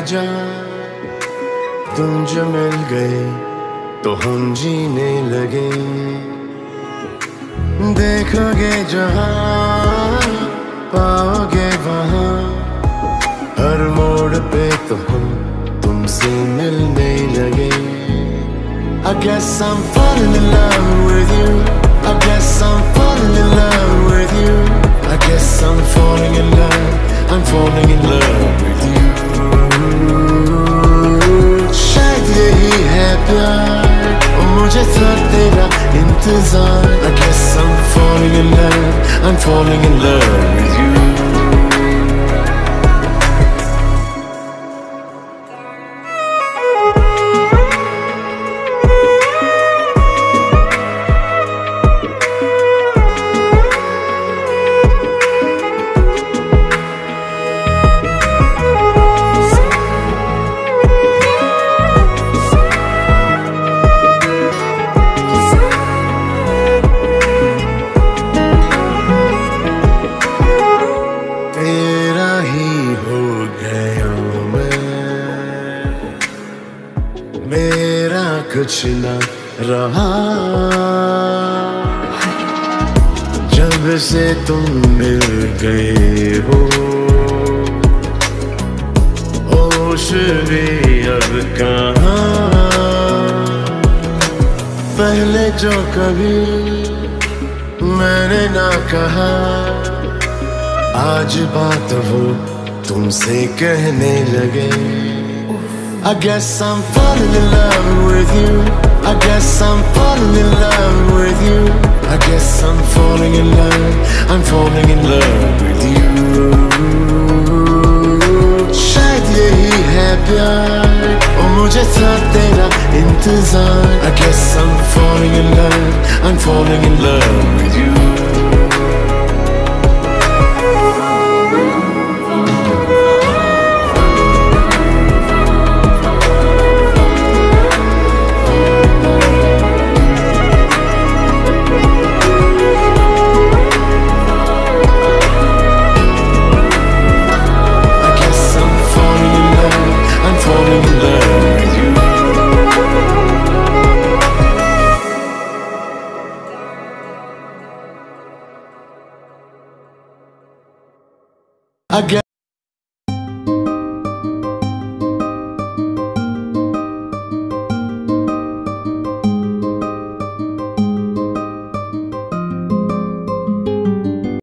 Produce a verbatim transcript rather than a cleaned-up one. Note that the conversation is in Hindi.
जा, तुम जो मिल गए तो हम जीने लगे। देखोगे जहाँ पाओगे वहाँ, हर मोड़ पे तो हम तुमसे मिलने लगे। I guess I'm falling in love with you. I guess I'm falling in love with you. I guess I'm falling in love. I'm falling in love with you. शायद यही है प्यार और मुझे था तेरा इंतजार। I guess I'm falling in love. I'm falling in love with you. कुछ न रहा जब से तुम मिल गए हो। होश भी अब कहाँ, पहले जो कभी मैंने ना कहा, आज बात वो तुमसे कहने लगे। I guess I'm falling in love with you. I guess I'm falling in love with you. I guess I'm falling in love. I'm falling in love with you. शायद यही है प्यार और मुझे था तेरा इंतजार। I guess I'm falling in love. I'm falling in love with you. I guess